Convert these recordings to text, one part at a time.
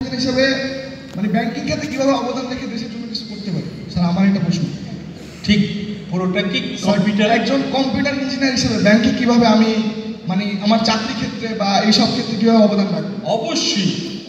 হিসেবে মানে ব্যাংকিং খাতে কিভাবে অবদান রেখে দেশের জন্য কিছু করতে পারে স্যার, আমার একটা প্রশ্ন। ঠিক, পুরোটা কি কম্পিউটার, একজন কম্পিউটার ইঞ্জিনিয়ার হিসেবে ব্যাংকে কিভাবে আমি মানে আমার চাকরি ক্ষেত্রে বা এইসব ক্ষেত্রে কিভাবে অবদান রাখবো? অবশ্যই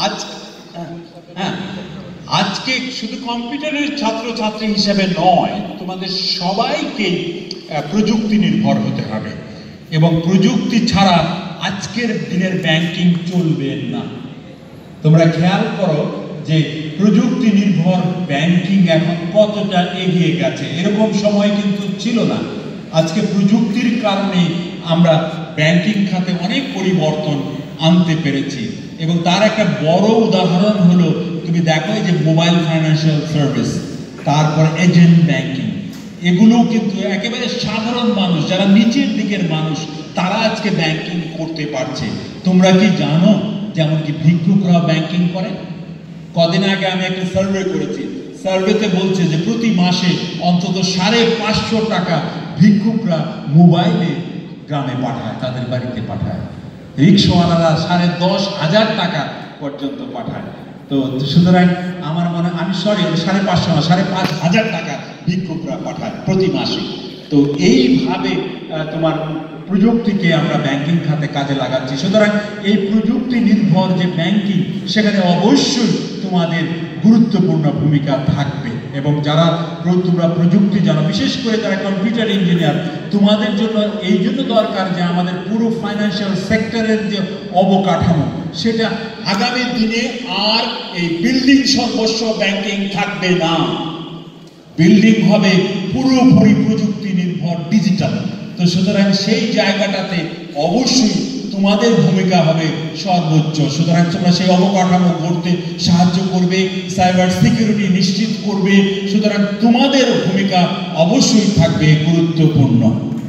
আজকে শুধু কম্পিউটারের ছাত্রছাত্রী হিসেবে নয়, তোমাদের সবাইকে প্রযুক্তি নির্ভর হতে হবে এবং প্রযুক্তি ছাড়া আজকের দিনের ব্যাংকিং চলবে না। তোমরা খেয়াল করো যে প্রযুক্তি নির্ভর ব্যাংকিং এখন কতটা এগিয়ে গেছে, এরকম সময় কিন্তু ছিল না। আজকে প্রযুক্তির কারণে আমরা ব্যাংকিং খাতে অনেক পরিবর্তন আনতে পেরেছি এবং তার একটা বড় উদাহরণ হলো তুমি দেখো যে মোবাইল ফাইন্যান্সিয়াল সার্ভিস, তারপর এজেন্ট ব্যাংকিং, এগুলো কিন্তু একেবারে সাধারণ মানুষ যারা নিচের দিকের মানুষ তারা আজকে ব্যাংকিং করতে পারছে। তোমরা কি জানো যেমন কি ভিক্ষুকরা ব্যাংকিং করে? কদিন আগে আমি একটা সার্ভে করেছি, সার্ভেতে বলছে যে প্রতি মাসে অন্তত 550 টাকা ভিক্ষুকরা মোবাইলে গ্রামে পাঠায়, তাদের বাড়িতে পাঠায়। রিক্সাওয়ালারা 10,500 টাকা পর্যন্ত পাঠায়। তো সুতরাং আমার মনে আমি 550 না 5,500 টাকা ভিক্ষুকরা পাঠায় প্রতি মাসে। তো এইভাবে তোমার প্রযুক্তিকে আমরা ব্যাংকিং খাতে কাজে লাগাচ্ছি। সুতরাং এই প্রযুক্তি নির্ভর যে ব্যাংকিং, সেখানে অবশ্যই তোমাদের গুরুত্বপূর্ণ ভূমিকা থাকবে এবং যারা তোমরা প্রযুক্তি জানো, বিশেষ করে যারা কম্পিউটার ইঞ্জিনিয়ার, তোমাদের জন্য এই জন্য দরকার যে আমাদের পুরো ফাইন্যান্সিয়াল সেক্টরের যে অবকাঠামো, সেটা আগামী দিনে আর এই বিল্ডিং সর্বস্ব ব্যাংকিং থাকবে না। বিল্ডিং হবে পুরোপুরি প্রযুক্তি নির্ভর, ডিজিটাল। তো সুতরাং সেই জায়গাটাতে অবশ্যই তোমাদের ভূমিকা হবে সর্বোচ্চ। সুতরাং তোমরা সেই অবকাঠামো করতে সাহায্য করবে, সাইবার সিকিউরিটি নিশ্চিত করবে। সুতরাং তোমাদের ভূমিকা অবশ্যই থাকবে গুরুত্বপূর্ণ।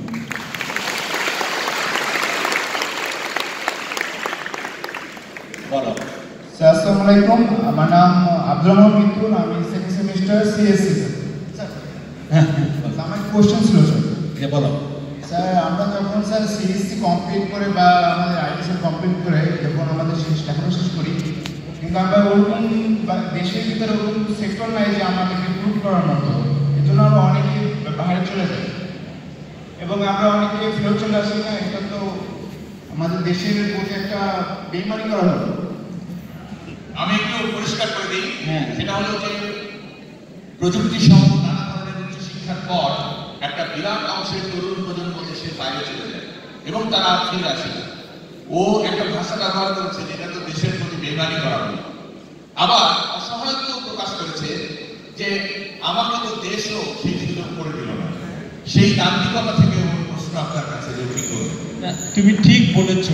আসসালামু আলাইকুম, আমার নাম আব্দুর রহমান মিতুল, আমি সেকেন্ড সেমিস্টার সিএসসি। আমার কোশ্চেন ছিল স্যার। বলো স্যার, আমরা যখন স্যার সিএসসি কমপ্লিট করে বা আমাদের আইটিসি কমপ্লিট করে যখন আমাদের লেখাপড়া শেষ করি, কিন্তু আমরা ওরকম দেশের ভিতরে ওরকম সেক্টর নাই যে আমাদেরকে প্রুভ করার মতো। এর জন্য আমরা অনেকে বাইরে চলে যাই এবং আমরা অনেকে ফেরত চলে আসি না। এটা তো আমাদের দেশের প্রতি একটা বেইমানি করা হলো। আমি একটু পরিষ্কার করে দিই, সেটা হলো যে প্রযুক্তি সহ নানা ধরনের উচ্চশিক্ষার পর একটা বিরাট অংশের তরুণ প্রজন্ম দেশের বাইরে চলে যায় এবং তারা ফিরে আসে না। ও একটা ভাষা ব্যবহার করেছে যেটা তো দেশের প্রতি বেইমানি করা হলো। আবার অসহায়ত্ব প্রকাশ করেছে যে আমাকে তো দেশও সেই সুযোগ করে দিল না। সেই তান্ত্রিকতা থেকে ওর প্রশ্ন আপনার কাছে যে কি করবে? তুমি ঠিক বলেছ।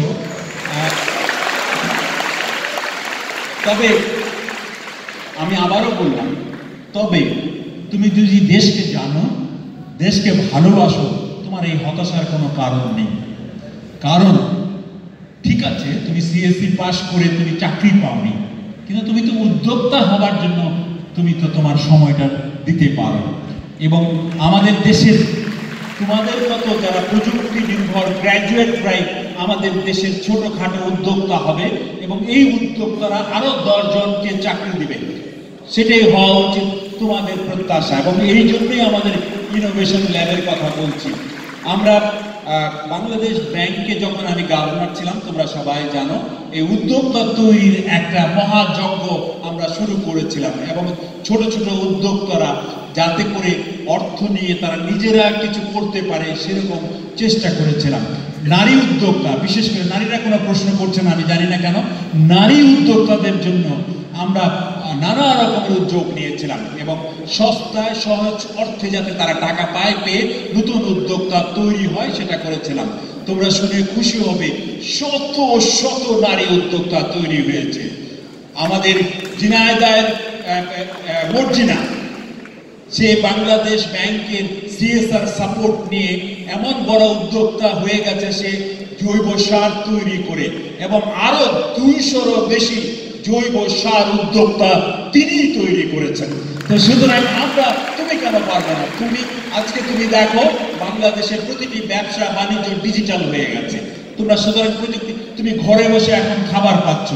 তবে আমি আবারও বললাম, তবে তুমি যদি দেশকে জানো, দেশকে ভালোবাসো, তোমার এই হতাশার কোনো কারণ নেই। কারণ ঠিক আছে, তুমি সিএসসি পাস করে তুমি চাকরি পাওনি, কিন্তু তুমি তো উদ্যোক্তা হবার জন্য তুমি তো তোমার সময়টা দিতে পারো। এবং আমাদের দেশের তোমাদের মতো যারা প্রযুক্তি নির্ভর গ্র্যাজুয়েটরাই আমাদের দেশের ছোটখাটো উদ্যোক্তা হবে এবং এই উদ্যোক্তারা আরো 10 জনকে চাকরি দিবে। সেটাই হওয়া উচিত তোমাদের প্রত্যাশা এবং এই জন্যই আমাদের ইনোভেশন ল্যাবের কথা বলছি। আমরা বাংলাদেশ ব্যাংকে যখন আমি গভর্নর ছিলাম, তোমরা সবাই জানো, এই উদ্যোক্তা তৈরির একটা মহাযজ্ঞ আমরা শুরু করেছিলাম এবং ছোট ছোট উদ্যোক্তারা যাতে করে অর্থ নিয়ে তারা নিজেরা কিছু করতে পারে সেরকম চেষ্টা করেছিলাম। নারী উদ্যোক্তা, বিশেষ করে নারীরা কোনো প্রশ্ন করছে না, আমি জানি না কেন, নারী উদ্যোক্তাদের জন্য আমরা নানা রকমের উদ্যোগ নিয়েছিলাম এবং সস্তায় সহজ অর্থে যাতে তারা টাকা পায়, পেয়ে নতুন উদ্যোক্তা তৈরি হয় সেটা করেছিলাম। তোমরা শুনে খুশি হবে, শত শত নারী উদ্যোক্তা তৈরি হয়েছে। আমাদের ঝিনাইদহের মর্জিনা, সে বাংলাদেশ ব্যাংকের সিএসআর সাপোর্ট নিয়ে এমন বড় উদ্যোক্তা হয়ে গেছে, সে জৈব সার তৈরি করে এবং আরো 200-এরও বেশি জৈব সার উদ্যোক্তা তিনি তৈরি করেছেন। তো সুতরাং আমরা, তুমি কেন পারবে না? আজকে তুমি দেখো বাংলাদেশের প্রতিটি ব্যবসা বাণিজ্য ডিজিটাল হয়ে গেছে। তোমরা সুতরাং প্রযুক্তি, তুমি ঘরে বসে এখন খাবার পাচ্ছ,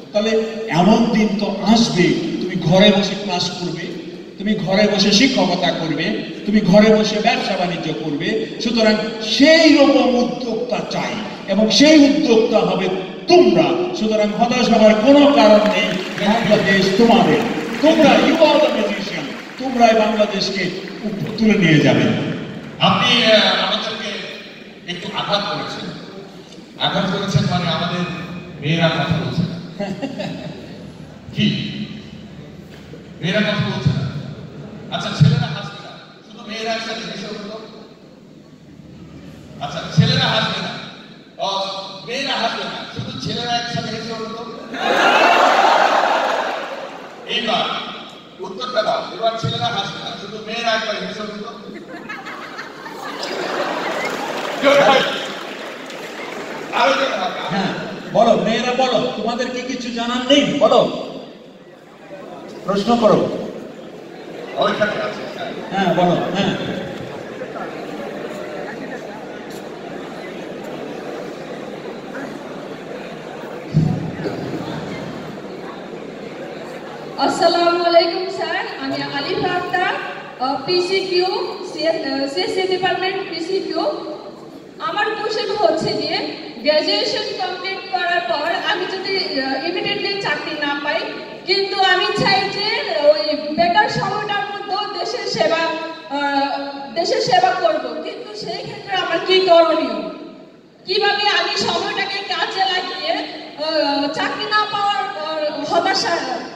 তাহলে এমন দিন তো আসবে তুমি ঘরে বসে ক্লাস করবে, তুমি ঘরে বসে শিক্ষকতা করবে, তুমি ঘরে বসে ব্যবসা বাণিজ্য করবে। সুতরাং সেই রকম উদ্যোক্তা চাই এবং সেই উদ্যোক্তা হবে তোমরা। সুতরাং হতাশ হওয়ার কোনো কারণ নেই। বাংলাদেশ তোমাদের, তোমরা ইউ আর দ্য ম্যাজিশিয়ান, তোমরাই বাংলাদেশকে তুলে নিয়ে যাবে। আপনি আমাদেরকে একটু আঘাত করেছেন, মানে আমাদের মেয়েরা কথা বলছে না। কি মেয়েরা কথা বলছে না? আচ্ছা, ছেলেরা হাসবে না, শুধু মেয়েরা একসাথে হেসে উঠলো। আচ্ছা, ছেলেরা হাসবে না, মেয়েরা হাসবে না, শুধু ছেলেরা একসাথে হেসে উঠলো। এইবার উত্তরটা দাও। এবার ছেলেরা হাসবে না, শুধু মেয়েরা একবার হেসে উঠলো। হ্যাঁ বলো, মেয়েরা বলো, তোমাদের কি কিছু জানার নেই? বলো, প্রশ্ন করো। হ্যাঁ বলো। হ্যাঁ, আসসালামু আলাইকুম স্যার, আমি Alif Akter, PCQ, CSC department PCQ. আমার কোশ্চেন হচ্ছে যে গ্র্যাজুয়েশন কমপ্লিট করার পর আমি যদি ইমিডিয়েটলি চাকরি না পাই, কিন্তু আমি চাই যে ওই বেকার সময়টার মধ্যে দেশের সেবা করব, কিন্তু সেই ক্ষেত্রে আমার কি করণীয়? কিভাবে আমি সময়টাকে কাজে লাগিয়ে চাকরি না পাওয়ার হতাশা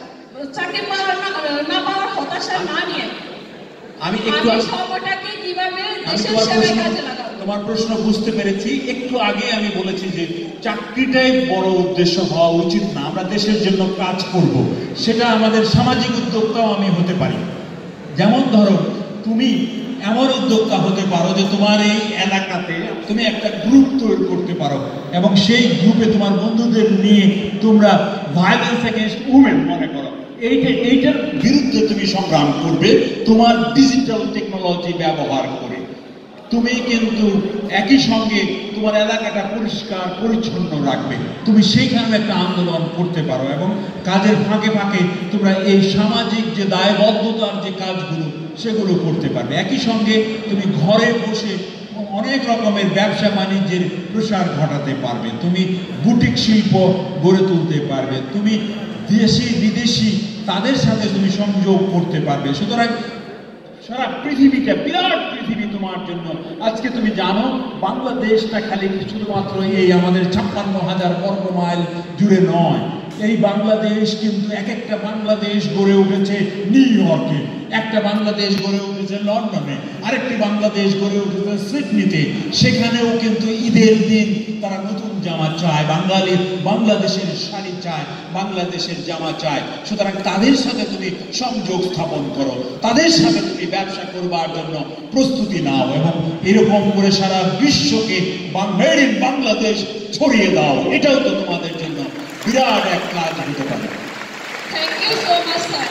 না নিয়ে আমি সময়টাকে কিভাবে দেশের সেবায় কাজে লাগাবো? তোমার প্রশ্ন বুঝতে পেরেছি। একটু আগে আমি বলেছি যে চাকরিটাই বড় উদ্দেশ্য হওয়া উচিত না, আমরা দেশের জন্য কাজ করব, সেটা আমাদের সামাজিক উদ্যোক্তাও আমি হতে পারি। যেমন ধরো, তুমি এমন উদ্যোক্তা হতে পারো যে তোমার এই এলাকাতে তুমি একটা গ্রুপ তৈরি করতে পারো এবং সেই গ্রুপে তোমার বন্ধুদের নিয়ে তোমরা ভায়োলেন্স এগেইনস্ট উমেন মনে করো, এইটার বিরুদ্ধে তুমি সংগ্রাম করবে তোমার ডিজিটাল টেকনোলজি ব্যবহার করে। তুমি কিন্তু একই সঙ্গে তোমার এলাকাটা পরিষ্কার পরিচ্ছন্ন রাখবে, তুমি সেইখানে একটা আন্দোলন করতে পারো এবং কাজের ফাঁকে ফাঁকে তোমরা এই সামাজিক যে দায়বদ্ধতার যে কাজগুলো সেগুলো করতে পারবে। একই সঙ্গে তুমি ঘরে বসে অনেক রকমের ব্যবসা বাণিজ্যের প্রসার ঘটাতে পারবে, তুমি বুটিক শিল্প গড়ে তুলতে পারবে, তুমি দেশি বিদেশি তাদের সাথে তুমি সংযোগ করতে পারবে। সুতরাং সারা পৃথিবীটা, বিরাট পৃথিবী তোমার জন্য। আজকে তুমি জানো বাংলাদেশটা খালি শুধুমাত্র এই আমাদের 56,000 বর্গ মাইল জুড়ে নয়, এই বাংলাদেশ কিন্তু এক একটা বাংলাদেশ গড়ে উঠেছে নিউ ইয়র্কে, একটা বাংলাদেশ গড়ে উঠেছে লন্ডনে, আরেকটি বাংলাদেশ গড়ে উঠেছে সিডনিতে। সেখানেও কিন্তু ঈদের দিন তারা নতুন জামা চায়, বাংলাদেশের শাড়ি চায়, বাংলাদেশের জামা চায়। সুতরাং তাদের সাথে তুমি সংযোগ স্থাপন করো, তাদের সাথে তুমি ব্যবসা করবার জন্য প্রস্তুতি নাও এবং এরকম করে সারা বিশ্বকে মেড ইন বাংলাদেশ ছড়িয়ে দাও। এটাও তো তোমাদের জন্য বিরাট এক কাজ হতে পারে। Thank you so much sir.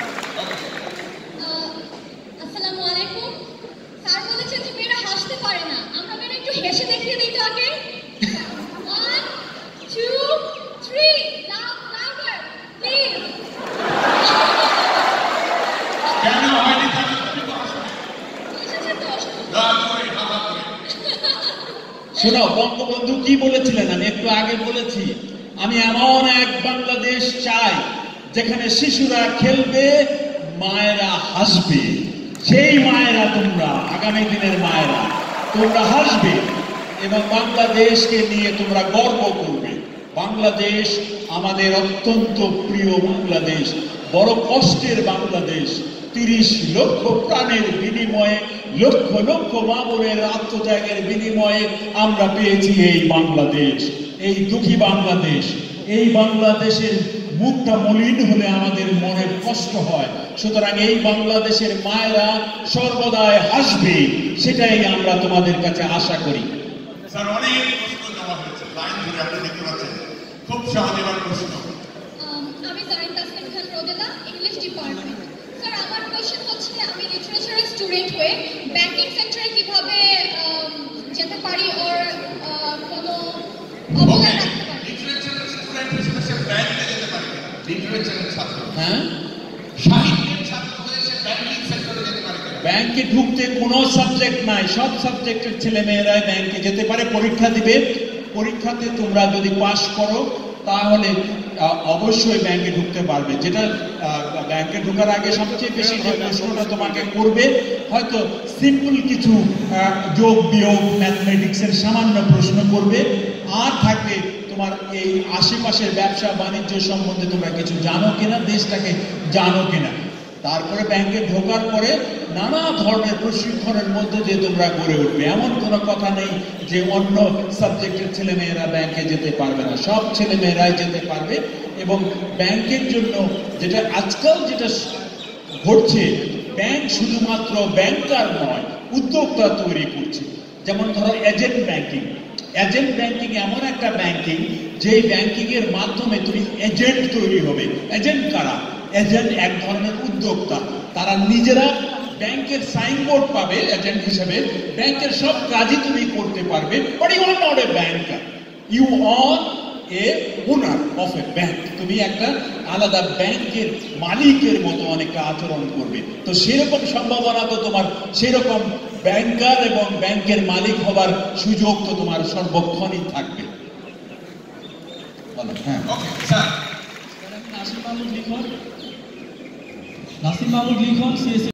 আসসালামু আলাইকুম স্যার, বলেছেন যে মেয়েরা হাসতে পারে না, আমরা মেয়েরা একটু হেসে দেখিয়ে দিই তো আগে। 1 2 3 লাউডার প্লিজ। কেন হয়নি তা তুমি তো হাসো না, শোনো, বঙ্গবন্ধু কি বলেছিলেন আমি একটু আগে বলেছি, আমি এমন এক বাংলাদেশ চাই যেখানে শিশুরা খেলবে, মায়েরা হাসবে। সেই মায়েরা তোমরা, আগামী দিনের মায়েরা, তোমরা হাসবে এবং বাংলাদেশকে নিয়ে তোমরা গর্ব করবে। বাংলাদেশ আমাদের অত্যন্ত প্রিয় বাংলাদেশ, বড় কষ্টের বাংলাদেশ। 30 লক্ষ প্রাণের বিনিময়ে, লক্ষ লক্ষ মা বোনের আত্মত্যাগের বিনিময়ে আমরা পেয়েছি এই বাংলাদেশ, এই দুঃখী বাংলাদেশ। এই বাংলাদেশের মুখটা মলিন হলে আমাদের মনে কষ্ট হয়। সুতরাং এই বাংলাদেশের মায়েরা সর্বদাই হাসবে, সেটাই আমরা তোমাদের কাছে আশা করি। স্যার, অনেক প্রশ্ন জমা হয়েছে, লাইন ধরে আপনি দেখতে পাচ্ছেন। খুব সহজ এবার প্রশ্ন। আমি Zarin Tasmin Khan Rodela, English department. Sir, আমার কোশ্চেন হচ্ছে, আমি লিটারেচারের স্টুডেন্ট হয়ে ব্যাংকিং সেক্টরে কিভাবে যেতে পারি ওর কোনো অবদান রাখতে পারি? লিটারেচারের স্টুডেন্ট হিসেবে সে ব্যাংকে যেতে পারে, লিটারেচারের ছাত্র, হ্যাঁ, সাহিত্যের ছাত্র হয়ে সে ব্যাংকিং সেক্টরে যেতে পারে কিনা? ব্যাংকে ঢুকতে কোনো সাবজেক্ট নাই, সব সাবজেক্টের ছেলে মেয়েরাই ব্যাংকে যেতে পারে, পরীক্ষা দিবে। পরীক্ষাতে তোমরা যদি পাস করো তাহলে অবশ্যই ব্যাংকে ঢুকতে পারবে। যেটা ব্যাংকে ঢোকার আগে সবচেয়ে বেশি যে প্রশ্নটা তোমাকে করবে, হয়তো সিম্পল কিছু যোগ বিয়োগ ম্যাথমেটিক্সের সামান্য প্রশ্ন করবে, আর থাকবে তোমার এই আশেপাশের ব্যবসা বাণিজ্য সম্বন্ধে তোমরা কিছু জানো কিনা, দেশটাকে জানো কিনা। তারপরে ব্যাংকে ঢোকার পরে নানা ধরনের প্রশিক্ষণের মধ্যে দিয়ে তোমরা গড়ে উঠবে। এমন কোনো কথা নেই যে অন্য সাবজেক্টের ছেলেমেয়েরা ব্যাংকে যেতে পারবে না, সব ছেলেমেয়েরাই যেতে পারবে। এবং ব্যাংকের জন্য যেটা আজকাল যেটা ঘটছে, ব্যাংক শুধুমাত্র ব্যাংকার নয়, উদ্যোক্তা তৈরি করছে। যেমন ধরো এজেন্ট ব্যাংকিং। এজেন্ট ব্যাংকিং এমন একটা ব্যাংকিং, যেই ব্যাংকিং এর মাধ্যমে তুমি এজেন্ট তৈরি হবে। এজেন্ট কারা? এজেন্ট এক ধরনের উদ্যোক্তা, তারা নিজেরা ব্যাংকের সাইনবোর্ড পাবে এজেন্ট হিসেবে, ব্যাংকের সব কাজই তুমি করতে পারবে, but you are not a banker, you are a owner of a bank. তুমি একটা আলাদা ব্যাংকের মালিকের মতো অনেকটা আচরণ করবে। তো সেরকম সম্ভাবনা তো তোমার, সেরকম ব্যাংকার এবং ব্যাংকের মালিক হবার সুযোগ তো তোমার সর্বক্ষণই থাকবে। বলো। হ্যাঁ, ওকে স্যার। নাসিম মাহমুদ লিখন,